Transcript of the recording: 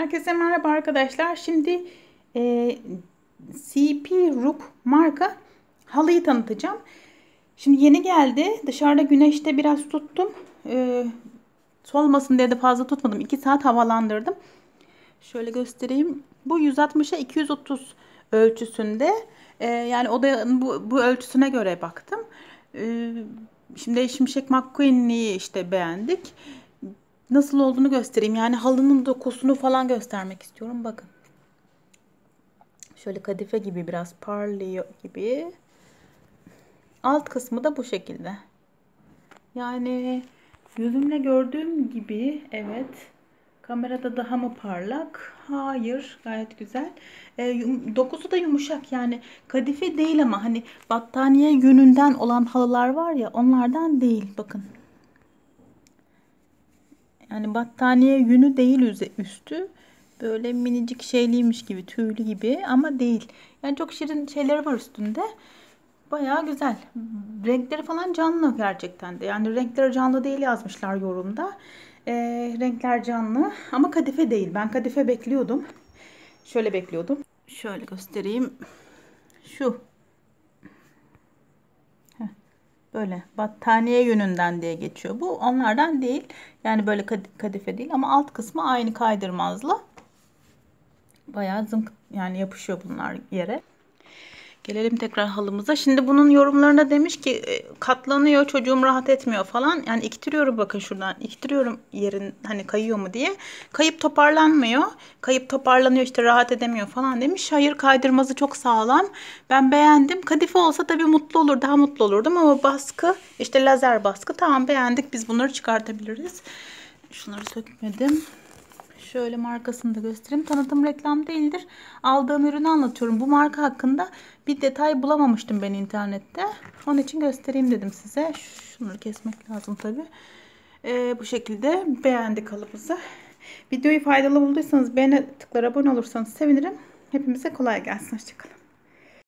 Herkese merhaba arkadaşlar. Şimdi CP Roop marka halıyı tanıtacağım. Şimdi yeni geldi. Dışarıda güneşte biraz tuttum. Solmasın diye de fazla tutmadım. 2 saat havalandırdım. Şöyle göstereyim. Bu 160'a 230 ölçüsünde. Yani odanın bu ölçüsüne göre baktım. Şimdi Şimşek McQueen'i işte beğendik. Nasıl olduğunu göstereyim. Yani halının dokusunu falan göstermek istiyorum. Bakın. Şöyle kadife gibi biraz parlıyor gibi. Alt kısmı da bu şekilde. Yani gözümle gördüğüm gibi evet. Kamerada daha mı parlak? Hayır. Gayet güzel. Dokusu da yumuşak. Yani kadife değil ama hani battaniye yününden olan halılar var ya, onlardan değil. Bakın. Yani battaniye yünü değil üstü. Böyle minicik şeyliymiş gibi, tüylü gibi ama değil. Yani çok şirin şeyleri var üstünde. Bayağı güzel. Renkleri falan canlı gerçekten de. Yani renkleri canlı değil yazmışlar yorumda. Renkler canlı ama kadife değil. Ben kadife bekliyordum. Şöyle bekliyordum. Şöyle göstereyim. Şu. Böyle battaniye yününden diye geçiyor. Bu onlardan değil. Yani böyle kadife değil ama alt kısmı aynı kaydırmazlı. Bayağı zınk yani yapışıyor bunlar yere. Gelelim tekrar halımıza. Şimdi bunun yorumlarında demiş ki katlanıyor, çocuğum rahat etmiyor falan. Yani iktiriyorum, bakın şuradan iktiriyorum yerin hani kayıyor mu diye. Kayıp toparlanmıyor. Kayıp toparlanıyor işte, rahat edemiyor falan demiş. Hayır, kaydırması çok sağlam. Ben beğendim. Kadife olsa tabii mutlu olur, daha mutlu olurdum ama baskı işte lazer baskı. Tamam, beğendik, biz bunları çıkartabiliriz. Şunları sökmedim. Şöyle markasını da göstereyim. Tanıtım reklam değildir. Aldığım ürünü anlatıyorum. Bu marka hakkında bir detay bulamamıştım ben internette. Onun için göstereyim dedim size. Şunları kesmek lazım tabi. Bu şekilde beğendik halımızı. Videoyu faydalı bulduysanız beğene tıklar, abone olursanız sevinirim. Hepimize kolay gelsin. Hoşçakalın.